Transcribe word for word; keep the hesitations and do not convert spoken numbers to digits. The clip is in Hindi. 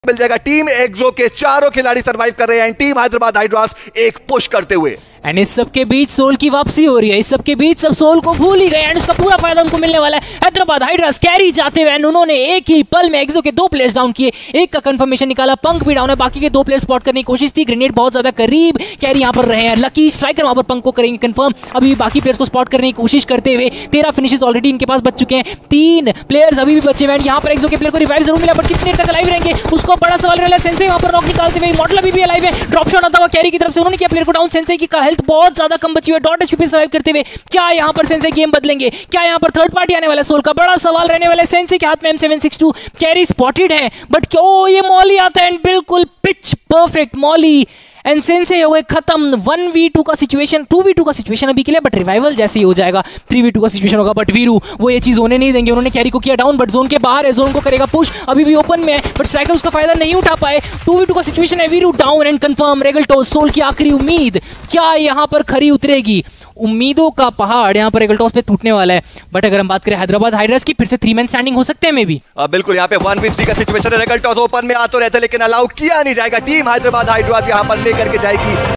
मिल जाएगा। टीम एक्सो के चारों खिलाड़ी सरवाइव कर रहे हैं, टीम हैदराबाद हाइड्रास एक पुश करते हुए। एंड इस सब के बीच सोल की वापसी हो रही है, इस सब के बीच सब सोल को भूल ही गए एंड उसका पूरा फायदा उनको मिलने वाला है। हैदराबाद हाइड्रास कैरी जाते हुए एंड उन्होंने एक ही पल में एक्सो के दो प्लेयर्स डाउन किए, एक का कंफर्मेशन निकाला, पंक भी डाउन है, बाकी के दो प्लेयर्स स्पॉट करने की कोशिश थी, ग्रेनेड बहुत ज्यादा करीब, कैरी यहाँ पर रहे हैं, लकी स्ट्राइकर वहां पर पंक को करेंगे कंफर्म, अभी बाकी प्लेयर्स को स्पॉट करने की कोशिश करते हुए तेरह फिनिशेस ऑलरेडी इनके पास बच चुके हैं, तीन प्लेयर्स अभी भी बचे हुए हैं। यहाँ पर एक्सो के प्लेयर को रिवाइव जरूर मिला बट कितने तक अलाइव रहेंगे उसको बड़ा सवाल रहा है। सेंसे वहां पर नॉक निकालते हुए, मॉडल अभी भी अलाइव है, ड्रॉप शॉट आता हुआ कैरी की तरफ से, उन्होंने किया प्लेयर को डाउन, सेंसे की हेल्थ बहुत ज्यादा बची हुई है, डॉट एचपी पे सर्वाइव करते हुए क्या यहाँ पर सेंसे गेम बदलेंगे, क्या यहाँ पर थर्ड पार्टी आने वाला है, सोल का बड़ा सवाल रहने वाला है। सेंसे के हाथ में M seven six two carry spotted है बट क्यों ये मॉली आता है एंड बिल्कुल pitch perfect molly and Sensei हो गए खत्म। वन वी टू का सिचुएशन, टू वी टू का सिचुएशन अभी के लिए बट रिवाइवल जैसे ही हो जाएगा थ्री वी टू का सिचुएशन होगा बट वीरू वो ये चीज होने नहीं देंगे। उन्होंने कैरी को किया डाउन बट जोन के बाहर है, जोन को करेगा पुश, अभी भी ओपन में है बट स्ट्राइकर उसका फायदा नहीं उठा पाए। टू वी टू का सिचुएशन है, Veeru down and confirm. Regaltos Soul की आखिरी उम्मीद क्या यहाँ पर खरी उतरेगी, उम्मीदों का पहाड़ यहाँ पर रेगल्टोस पे टूटने वाला है बट अगर हम बात करें हैदराबाद हाइड्रास की, फिर से थ्री मैन स्टैंडिंग हो सकते हैं मे बी। बिल्कुल यहाँ पे वन विथ थ्री का सिचुएशन है, रेगल्टोस ओपन में आ तो रहते लेकिन अलाउ किया नहीं जाएगा, टीम हैदराबाद हाइड्रास यहाँ पर लेकर के जाएगी।